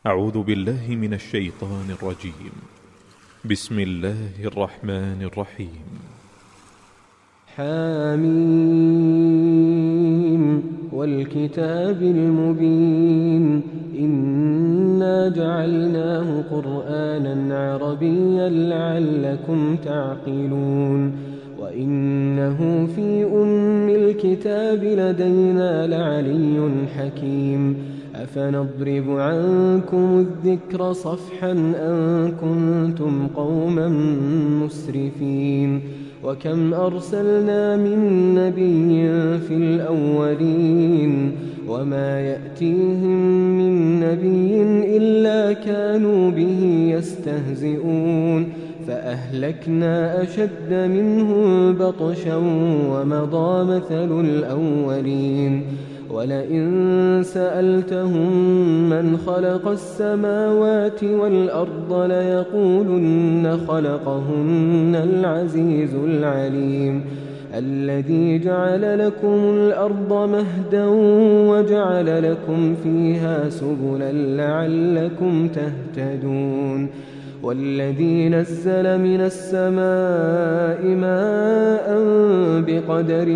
أعوذ بالله من الشيطان الرجيم. بسم الله الرحمن الرحيم. حميم والكتاب المبين إنا جعلناه قرآنا عربيا لعلكم تعقلون وإنه في أم الكتاب لدينا لعلي حكيم أفنضرب عنكم الذكر صفحا أن كنتم قوما مسرفين وكم أرسلنا من نبي في الأولين وما يأتيهم من نبي إلا كانوا به يستهزئون فأهلكنا أشد منهم بطشا ومضى مثل الأولين ولئن سألتهم من خلق السماوات والأرض ليقولن خلقهن العزيز العليم الذي جعل لكم الأرض مهدا وجعل لكم فيها سبلا لعلكم تهتدون والذي نزل من السماء ماء بقدر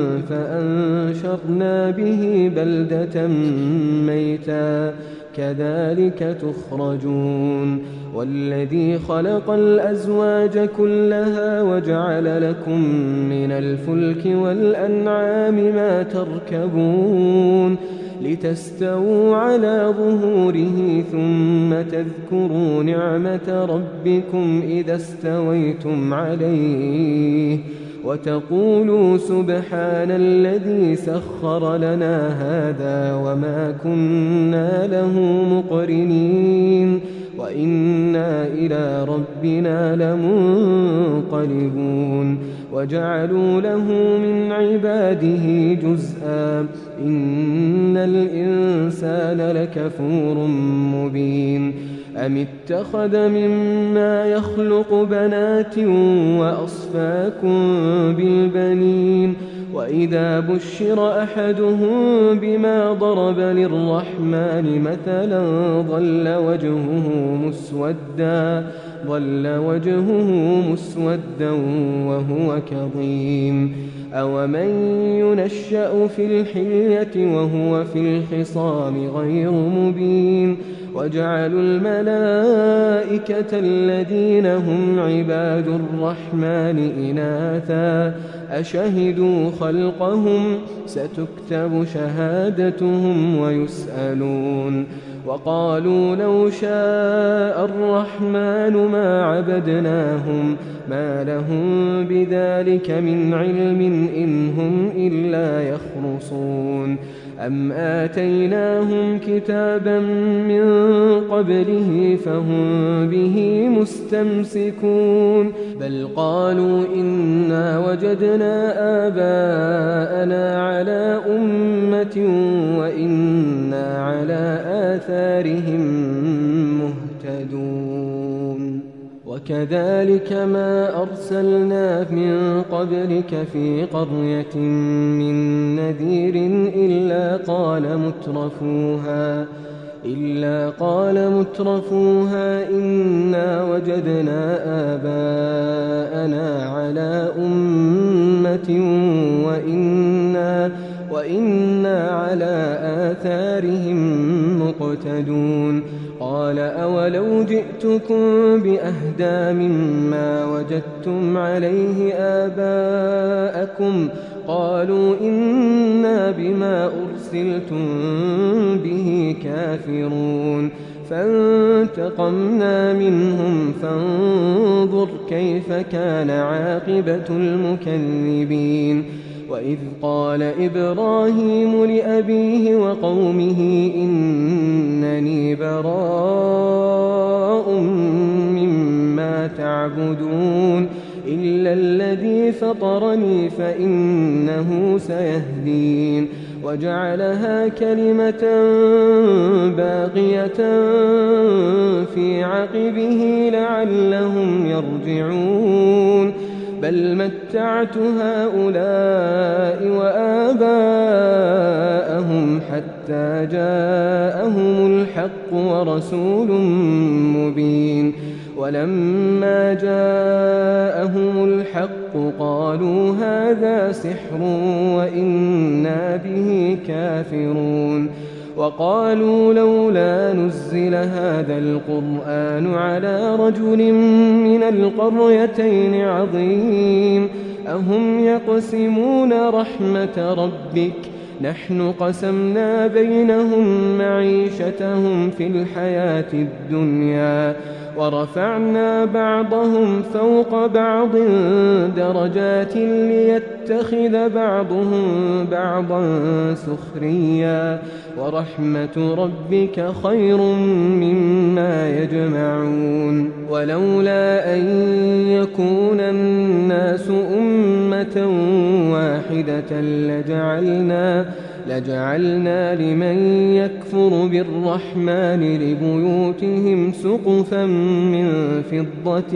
فأنشرنا به بلدة ميتا كذلك تخرجون والذي خلق الأزواج كلها وجعل لكم من الفلك والأنعام ما تركبون لتستووا على ظهوره ثم تذكروا نعمة ربكم إذا استويتم عليه وتقولوا سبحان الذي سخر لنا هذا وما كنا له مقرنين وإنا إلى ربنا لمنقلبون وجعلوا له من عباده جزءا إن الإنسان لكفور مبين أم اتخذ مما يخلق بنات وأصفاكم بالبنين وإذا بشر أحدهم بما ضرب للرحمن مثلا ظل وجهه مسودا وهو كظيم أومن ينشأ في الحلية وهو في الخصام غير مبين وجعلوا الملائكة الذين هم عباد الرحمن إناثا أشهدوا خلقهم ستكتب شهادتهم ويسألون وقالوا لو شاء الرحمن ما عبدناهم ما لهم بذلك من علم إن هم إلا يخرصون أم آتيناهم كتابا من قبله فهم به مستمسكون بل قالوا إنا وجدنا آباءنا على أمة وإنا على آثارهم مهتدون وكذلك ما أرسلنا من قبلك في قرية من نذير إلا قال مترفوها إنا وجدنا آباءنا على أمة وإنا على آثارهم مقتدون قال أولو جئتكم بأهدى مما وجدتم عليه آباءكم قالوا إنا بما أرسلتم به كافرون فانتقمنا منهم فانظر كيف كان عاقبة المكذبين وإذ قال إبراهيم لأبيه وقومه إنني براء مما تعبدون إلا الذي فطرني فإنه سيهدين وجعلها كلمة باقية في عقبه لعلهم يرجعون بل متعت هؤلاء وآباءهم حتى جاءهم الحق ورسول مبين ولما جاءهم الحق قالوا هذا سحر وإنا به كافرون وقالوا لولا نزل هذا القرآن على رجل من القريتين عظيم أهم يقسمون رحمة ربك نحن قسمنا بينهم معيشتهم في الحياة الدنيا ورفعنا بعضهم فوق بعض درجات ليتخذ بعضهم بعضا سخريا ورحمة ربك خير مما يجمعون ولولا أن يكون الناس أمة واحدة لجعلنا لمن يكفر بالرحمن لبيوتهم سقفا من فضة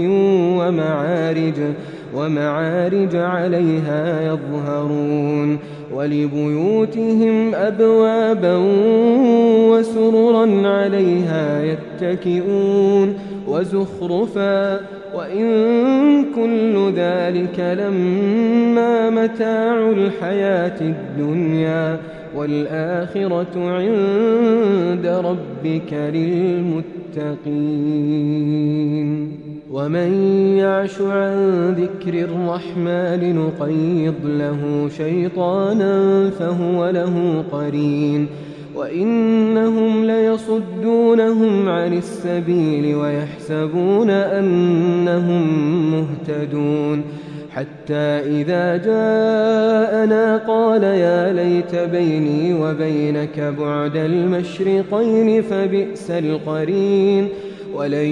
ومعارج عليها يظهرون ولبيوتهم أبوابا وسررا عليها يتكئون وزخرفا وإن كل ذلك لما متاع الحياة الدنيا والآخرة عند ربك للمتقين ومن يعش عن ذكر الرحمن نقيض له شيطانا فهو له قرين وإنهم ليصدونهم عن السبيل ويحسبون أنهم مهتدون حتى إذا جاءنا قال يا ليت بيني وبينك بعد المشرقين فبئس القرين ولن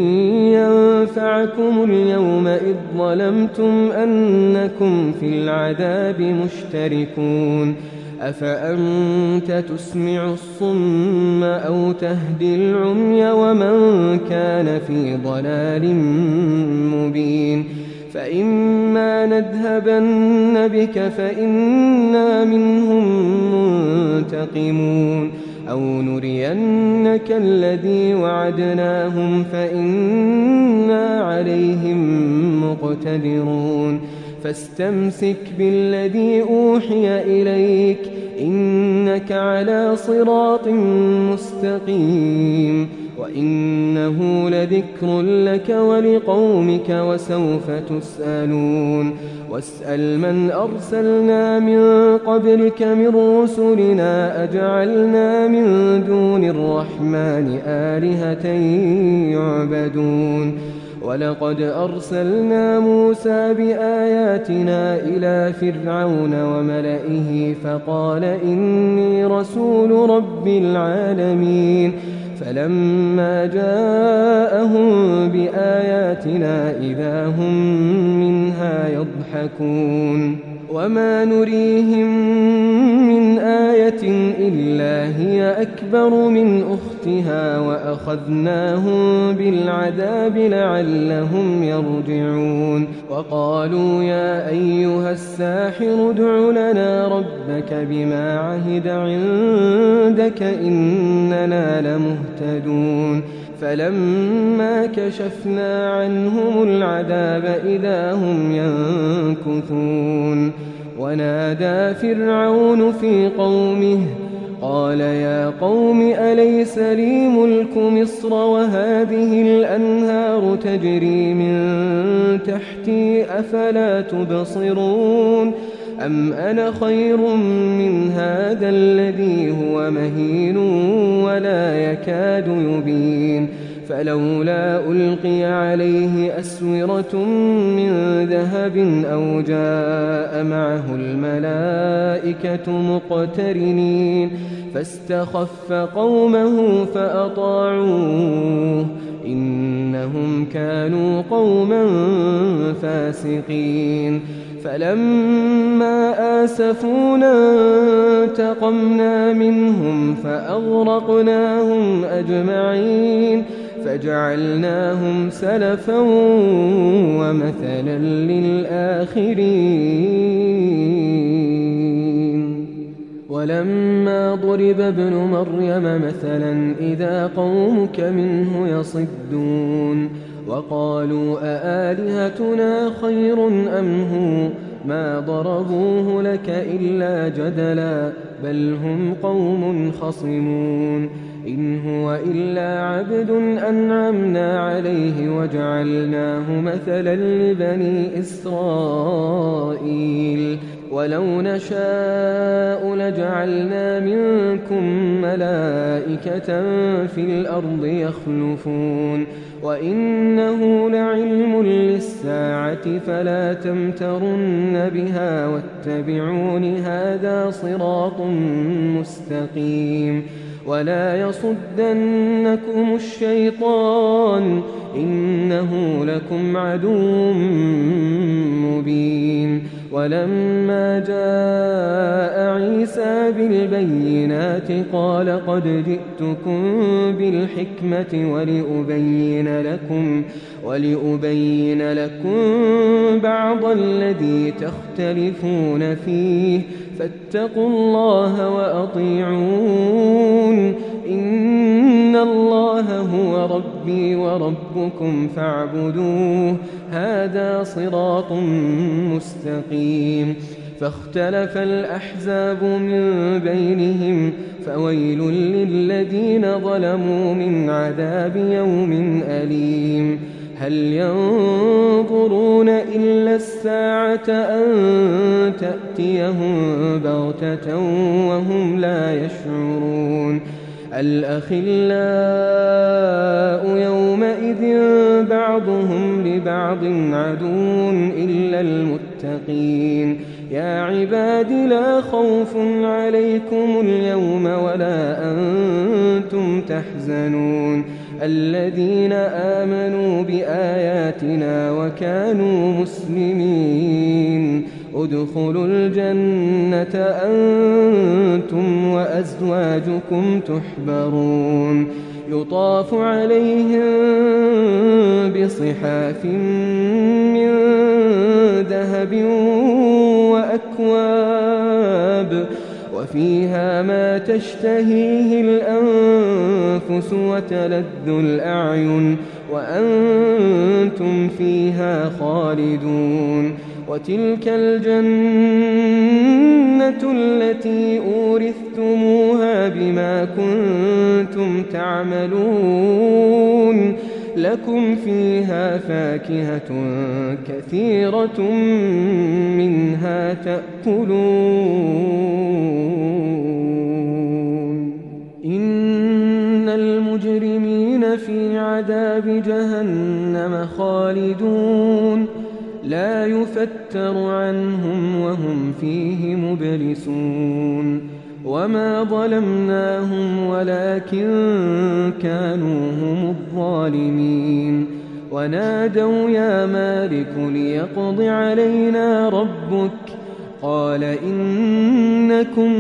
ينفعكم اليوم إذ ظلمتم أنكم في العذاب مشتركون أفأنت تسمع الصم أو تهدي العمي ومن كان في ضلال مبين فإما نذهبن بك فإنا منهم منتقمون أو نرينك الذي وعدناهم فإنا عليهم مقتدرون فاستمسك بالذي أوحي إليك إنك على صراط مستقيم وإنه لذكر لك ولقومك وسوف تسألون واسأل من أرسلنا من قبلك من رسلنا أجعلنا من دون الرحمن آلهة يعبدون ولقد أرسلنا موسى بآياتنا إلى فرعون وملئه فقال إني رسول رب العالمين فلما جاءهم بآياتنا إذا هم منها يضحكون وما نريهم من آية إلا هي أكبر من أختها وأخذناهم بالعذاب لعلهم يرجعون وقالوا يا أيها الساحر ادع لنا ربك بما عهد عندك إننا لمهتدون فلما كشفنا عنهم العذاب إذا هم ينكثون ونادى فرعون في قومه قال يا قوم أليس لي ملك مصر وهذه الأنهار تجري من تحتي أفلا تبصرون أم أنا خير من هذا الذي هو مهين ولا يكاد يبين فلولا ألقي عليه أسورة من ذهب أو جاء معه الملائكة مقترنين فاستخف قومه فأطاعوه إنهم كانوا قوما فاسقين فلما آسفونا انتقمنا منهم فأغرقناهم أجمعين فجعلناهم سلفا ومثلا للآخرين. ولما ضرب ابن مريم مثلا إذا قومك منه يصدون وقالوا أآلهتنا خير أم هو ما ضربوه لك إلا جدلا بل هم قوم خصمون. إن هو إلا عبد أنعمنا عليه وجعلناه مثلا لبني إسرائيل ولو نشاء لجعلنا منكم ملائكة في الأرض يخلفون وإنه لعلم للساعة فلا تمترن بها واتبعون هذا صراط مستقيم. ولا يصدنكم الشيطان إنه لكم عدو مبين. ولما جاء عيسى بالبينات قال قد جئتكم بالحكمة ولأبين لكم بعض الذي تختلفون فيه فاتقوا الله وأطيعون. إن الله هو ربي وربكم فاعبدوه هذا صراط مستقيم. فاختلف الأحزاب من بينهم فويل للذين ظلموا من عذاب يوم أليم. هل ينظرون إلا الساعة أن تأتيهم بغتة وهم لا يشعرون. الأخلاء يومئذ بعضهم لبعض عدو إلا المتقين. يا عباد لا خوف عليكم اليوم ولا أنتم تحزنون الذين آمنوا بآياتنا وكانوا مسلمين ادخلوا الجنة أنتم وأزواجكم تحبرون يطاف عليهم بصحاف من ذهب وأكواب وفيها ما تشتهيه الأنفس وتلذ الأعين وأنتم فيها خالدون. وتلك الجنة التي أورثتموها بما كنتم تعملون لكم فيها فاكهة كثيرة منها تأكلون. إن المجرمين في عذاب جهنم خالدون لا يفتر عنهم وهم فيه مبلسون. وما ظلمناهم ولكن كانوا هم الظالمين. ونادوا يا مالك ليقض علينا ربك قال إنكم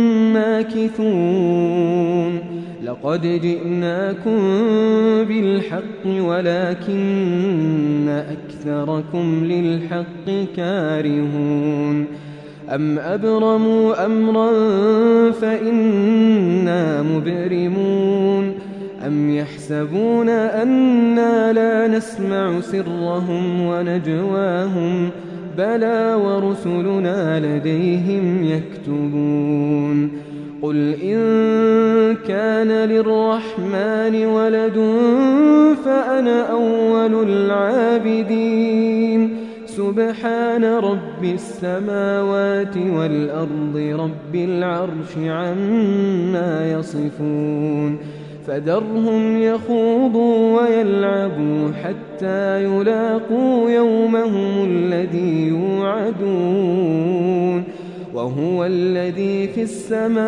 ماكثون. لقد جئناكم بالحق ولكن أكثركم للحق كارهون. أم أبرموا أمرا فإنا مبرمون أم يحسبون أنا لا نسمع سرهم ونجواهم بلى ورسلنا لديهم يكتبون. قل إن كان للرحمن ولد فأنا أول العابدين. سبحان رب السماوات والأرض رب العرش عما يصفون. فذرهم يخوضوا ويلعبوا حتى يلاقوا يومهم الذي يوعدون. وهو الذي في السماء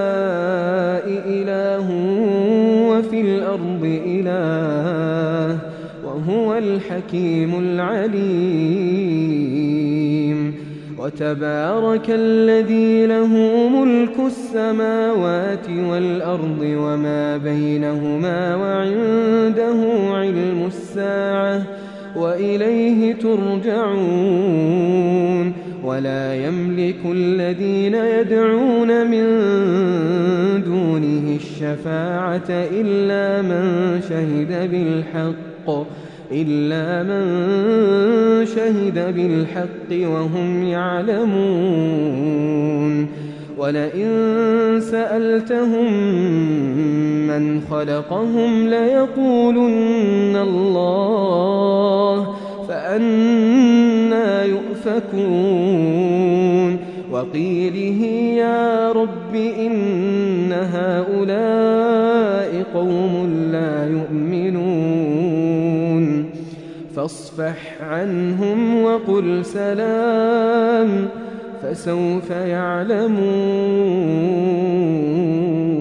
إله وفي الأرض إله وهو الحكيم العليم. وتبارك الذي له ملك السماوات والأرض وما بينهما وعنده علم الساعة وإليه ترجعون ولا يملك الذين يدعون من دونه الشفاعة إلا من شهد بالحق وهم يعلمون ولئن سألتهم من خلقهم ليقولن الله فأنى يؤفكون وقيله يا رب إن هؤلاء قوم لا يؤمنون فاصفح عنهم وقل سلام فسوف يعلمون.